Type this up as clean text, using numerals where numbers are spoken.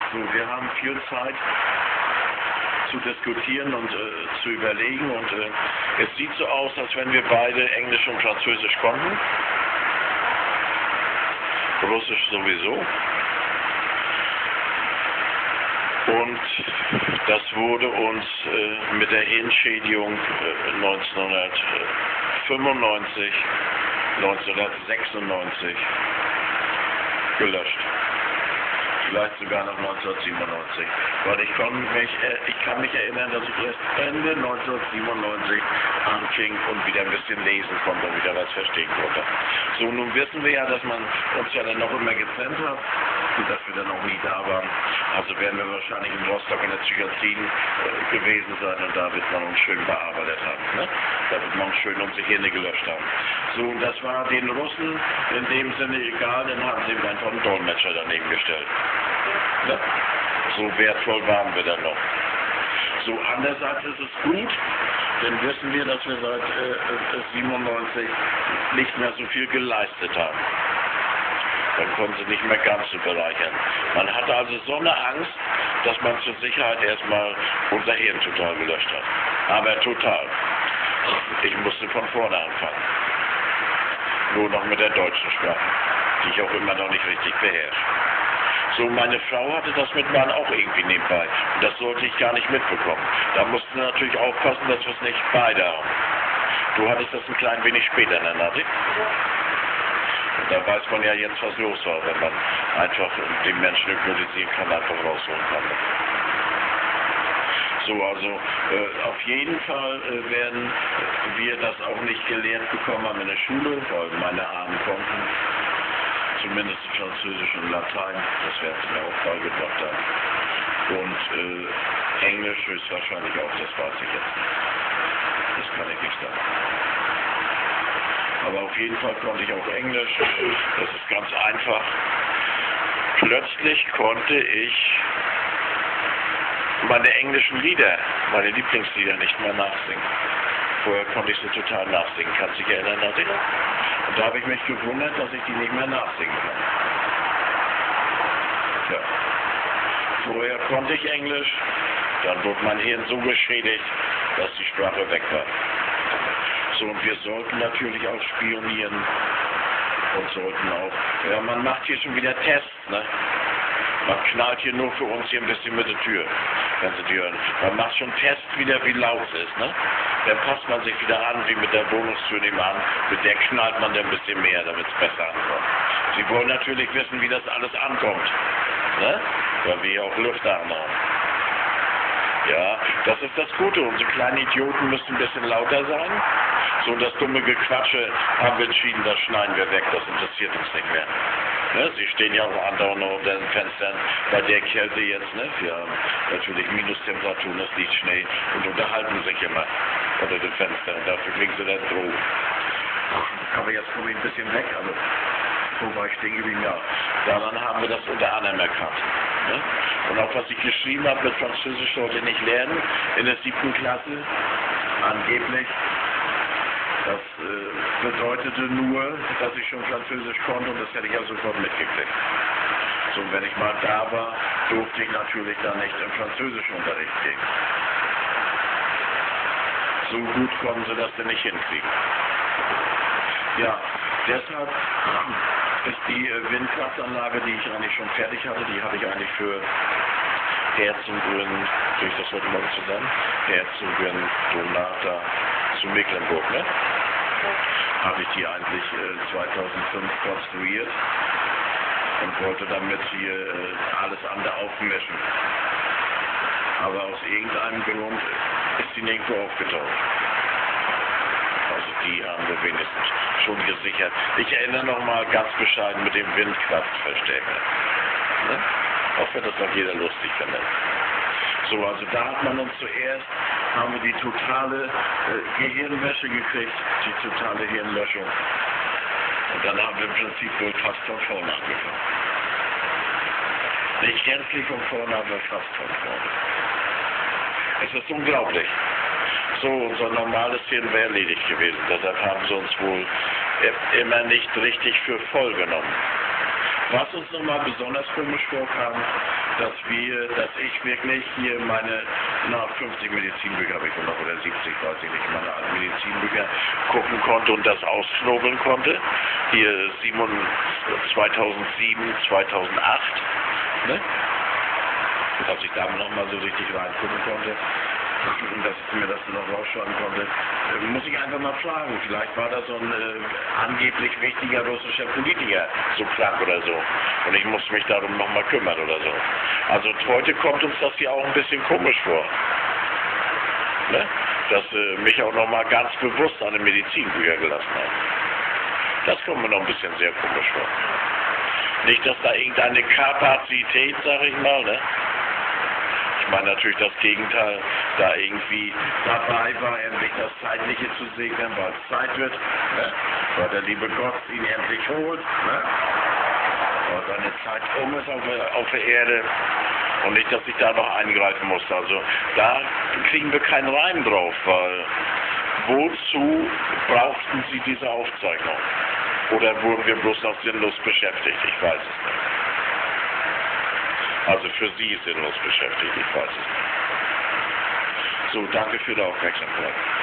So, wir haben viel Zeit zu diskutieren und zu überlegen und es sieht so aus, als wenn wir beide Englisch und Französisch konnten. Russisch sowieso. Und das wurde uns mit der Hirnschädigung 1995, 1996 gelöscht. Vielleicht sogar noch 1997. Weil ich kann mich erinnern, dass ich erst Ende 1997 anfing und wieder ein bisschen lesen konnte und wieder was verstehen konnte. So, nun wissen wir ja, dass man uns ja dann noch immer getrennt hat und dass wir dann auch nie da waren. Also werden wir wahrscheinlich in Rostock in der Psychiatrie gewesen sein und da wird man uns schön bearbeitet haben. Ne? Da wird man uns schön unsere Hirne gelöscht haben. So, und das war den Russen in dem Sinne egal, dann haben sie einfach einen Dolmetscher daneben gestellt. Ne? So wertvoll waren wir dann noch. So, andererseits ist es gut, denn wissen wir, dass wir seit 97 nicht mehr so viel geleistet haben. Dann konnten sie nicht mehr ganz so bereichern. Man hatte also so eine Angst, dass man zur Sicherheit erstmal unser Hirn total gelöscht hat. Aber total. Ich musste von vorne anfangen. Nur noch mit der deutschen Sprache, die ich auch immer noch nicht richtig beherrsche. So, meine Frau hatte das mit Mann auch irgendwie nebenbei. Und das sollte ich gar nicht mitbekommen. Da mussten wir natürlich aufpassen, dass wir es nicht beide haben. Du hattest das ein klein wenig später, ne, Nati? Und da weiß man ja jetzt, was los war, wenn man einfach den Menschen hypnotisieren kann, einfach rausholen kann. So, also auf jeden Fall werden wir das auch nicht gelehrt bekommen haben in der Schule, weil meine Armen konnten. Zumindest Französisch und Latein, das werden sie mir auch beigebracht haben. Und Englisch höchstwahrscheinlich auch, das weiß ich jetzt nicht. Das kann ich nicht sagen. Aber auf jeden Fall konnte ich auch Englisch, das ist ganz einfach. Plötzlich konnte ich meine englischen Lieder, meine Lieblingslieder nicht mehr nachsingen. Vorher konnte ich sie total nachsingen. Kannst du dich erinnern, Nati? Und da habe ich mich gewundert, dass ich die nicht mehr nachsingen kann. Ja. Vorher konnte ich Englisch, dann wurde mein Hirn so geschädigt, dass die Sprache weg war. So, und wir sollten natürlich auch spionieren und sollten auch, ja, man macht hier schon wieder Tests, ne? Man knallt hier nur für uns hier ein bisschen mit der Tür, wenn Sie die hören. Man macht schon Tests wieder, wie laut es ist, ne? Dann passt man sich wieder an, wie mit der Wohnungstür nebenan. Mit der knallt man dann ein bisschen mehr, damit es besser ankommt. Sie wollen natürlich wissen, wie das alles ankommt, ne? Weil wir ja auch Lüfter haben. Ja, das ist das Gute. Unsere kleinen Idioten müssen ein bisschen lauter sein. So, das dumme Gequatsche haben wir entschieden, das schneiden wir weg, das interessiert uns nicht mehr. Ne? Sie stehen ja auch andauernd unter den Fenstern bei der Kälte jetzt. Ne? Wir haben natürlich Minustemperaturen, es liegt Schnee und unterhalten sich immer unter den Fenstern. Dafür kriegen sie dann Drogen. Aber jetzt komme ich ein bisschen weg, also wo war ich stehen geblieben? Ja, daran haben wir das unter anderem erkannt. Ne? Und auch was ich geschrieben habe mit Französisch sollte ich nicht lernen in der 7. Klasse, angeblich. Das bedeutete nur, dass ich schon Französisch konnte und das hätte ich ja sofort mitgekriegt. So, wenn ich mal da war, durfte ich natürlich dann nicht im Französischunterricht gehen. So gut konnten sie das denn nicht hinkriegen. Ja, deshalb ist die Windkraftanlage, die ich eigentlich schon fertig hatte, die hatte ich eigentlich für Herzogen, durch das heute Morgen zusammen, Herzogen Donata zu Mecklenburg, ne? Habe ich die eigentlich 2005 konstruiert und wollte damit hier alles andere aufmischen. Aber aus irgendeinem Grund ist die nirgendwo aufgetaucht. Also die haben wir wenigstens schon gesichert. Ich erinnere nochmal ganz bescheiden mit dem Windkraftverstärker. Ne? Auch wenn das noch jeder lustig findet. So, also da hat man uns zuerst, haben wir die totale Gehirnwäsche gekriegt, die totale Hirnlöschung. Und dann haben wir im Prinzip wohl fast von vorne angefangen. Nicht gänzlich von vorne, aber fast von vorne. Es ist unglaublich. So, unser normales Hirn wäre erledigt gewesen. Deshalb haben sie uns wohl immer nicht richtig für voll genommen. Was uns nochmal besonders komisch vorkam, dass ich wirklich hier meine 50 Medizinbücher habe ich noch, oder 70, weiß ich nicht, meine alten Medizinbücher gucken konnte und das ausknobeln konnte. Hier 2007, 2008, ne? Dass ich da noch mal so richtig reingucken konnte. Und dass ich mir das noch rausschreiben konnte, muss ich einfach mal fragen. Vielleicht war da so ein angeblich wichtiger russischer Politiker so krank oder so. Und ich muss mich darum noch mal kümmern oder so. Also heute kommt uns das hier auch ein bisschen komisch vor. Ne? Dass mich auch noch mal ganz bewusst an den Medizinbücher gelassen hat. Das kommt mir noch ein bisschen sehr komisch vor. Nicht, dass da irgendeine Kapazität, sag ich mal, ne? Ich meine natürlich das Gegenteil, da irgendwie dabei war, endlich das Zeitliche zu segnen, weil es Zeit wird, ne? Weil der liebe Gott ihn endlich holt, ne? Weil seine Zeit ist auf der Erde und nicht, dass ich da noch eingreifen muss. Also da kriegen wir keinen Reim drauf, weil wozu brauchten Sie diese Aufzeichnung? Oder wurden wir bloß noch sinnlos beschäftigt? Ich weiß es nicht. Also für Sie sinnlos beschäftigt, ich weiß es nicht. So, danke für die Aufmerksamkeit.